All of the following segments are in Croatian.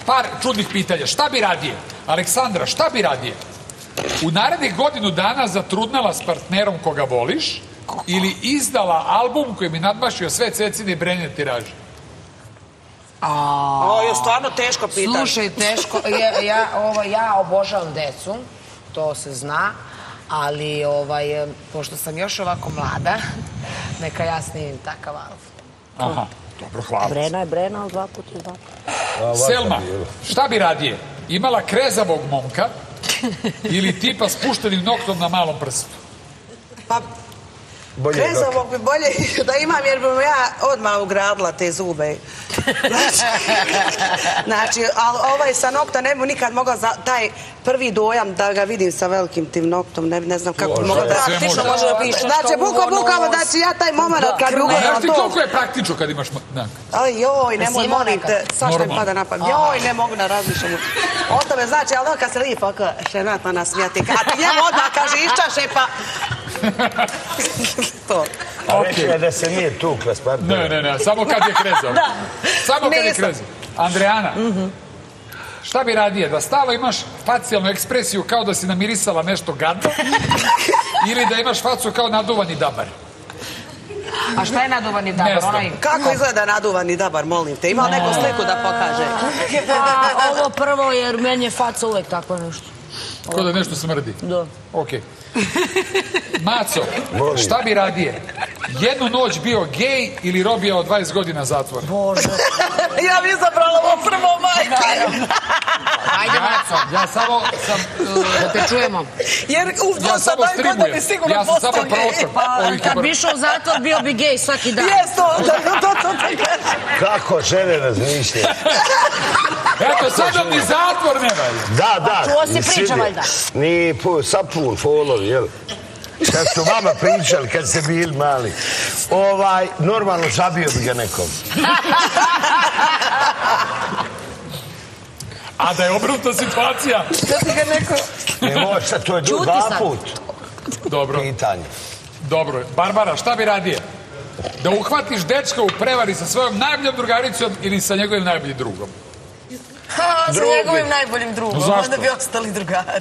par čudnih pitanja. Šta bi radije? Aleksandra, šta bi radije? U narednih godinu dana zatrudnala s partnerom koga voliš ili izdala album koji bi nadmašio sve Cecine i Brenine tiraže? Ovo je stvarno teško pitanje. Slušaj, teško. Ja obožavam decu, to se zna, ali pošto sam još ovako mlada, neka ja snimim takav album. Aha, dobro, hvala. Brena je Brena, ali 2 puta je 2. Selma, šta bi radije? Imala krezavog momka ili tipa spuštenim noktom na malom prstu? Pa, krezavog bi bolje da imam, jer bi ja odmah ugradila te zube. Znači, ali ovaj sa nokta ne bi nikad mogla taj prvi dojam da ga vidim sa velikim tim noktom, ne znam kako bi mogla da praktično može da piše. Znači, bukvalno, znači ja taj moment kad bi ugledala to... Znaš ti koliko je praktično kad imaš... Joj, nemoj, molim te, sad što mi pada na pamet. Joj, ne mogu na razmišljanju. O tome znači, ali kad se lijepo šenatno nasmijati, a ti njemu odmah kaže iščaše pa... To. A reći je da se nije tukla s partnerom. Ne, samo kad je krezao. Samo kad je krezao. Andrijana, šta bi radije? Da stalo imaš facijalnu ekspresiju kao da si namirisala nešto gadno ili da imaš facu kao naduvani dabar? A šta je naduvani dabar? Kako izgleda naduvani dabar, molim te? Ima neku sliku da pokaže? Ovo prvo, jer meni je faca uvek tako nešto. Kao da nešto smrdi? Da. Okej. Maco, šta bi radije? Jednu noć bio gej ili robijao 20 godina zatvora? Bože. Ja bi izabrala ovo prvo, majke. Ajde, Maco. Ja samo sam... Da te čujemo. Jer Ja samo streamujem. Ja sam samo praučan. Kad bi išao u zatvor, bio bi gej svaki dan. Jes, to. Kako žene razmišljaju? Eto, sad vam ni zatvor ne valja. Da. Čuo si priča, valjda. Ni sapun, folovi, jel? Kad su vama pričali, kad ste bili mali. Normalno zabio bi ga nekom. A da je obrnuta situacija? Da ti ga neko... Ne može, to je dva put. Dobro. Pitanje. Dobro. Barbara, šta bi radije? Da uhvatiš dečka u prevari sa svojom najboljom drugaricom ili sa njegovim najboljim drugom? Sa njegovim najboljim drugom. Zašto? Onda bi ostali drugari.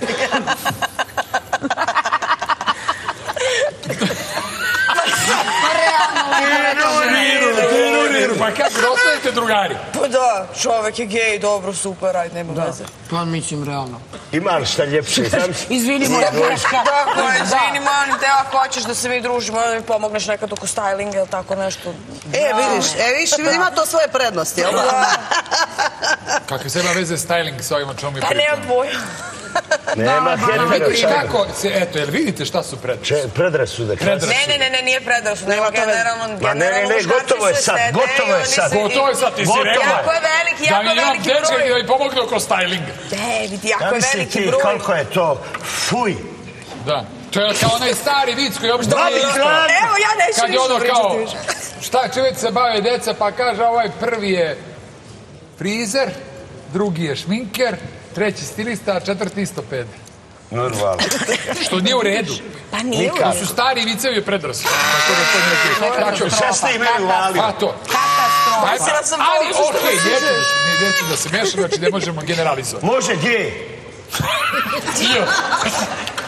Pa kako da ostanete drugari? Pa da, čovek je gej, dobro, super, ajde, nema veze. Pa mislim, realno. Ima li šta ljepše? Izvini, moja greška. Tako je, izvini, molim te, ako hoćeš da se mi družimo, da mi pomogneš nekad oko stylinga ili tako nešto. Vidiš, ima to svoje prednosti, jel da? Kakve se ima veze styling sa ovim o čemu mi Pa pričamo? nema boja. Nema heteročajno. Kako se, eto, jel vidite šta su predrasude? Predrasude. Ne, nije predrasude. Nema generalno gotovo je sad, Gotovo je sad, ti si rekla. Jako je veliki Da mi imam dečka da mi pomogne oko stylinga. David, jako je veliki broj. Koliko je to? Fuj. Da. To je kao onaj stari vic koji uopšte nije isto. Evo, ja neću Kad je ono ništa kao, pričati. šta će već se bave deca, pa kaže ovaj prvi je frizer, drugi je šminker, treći stilista, a četvrti isto peder. Normalno. Što nije u redu. Pa nije u To redu. su stari vicevi predrasude. Tako da to nije krivo. Šta ste imali u valiju? Pa to. Katastrofa. Ali, okej, neću da se mešam, znači ne možemo generalizovati. Može gej.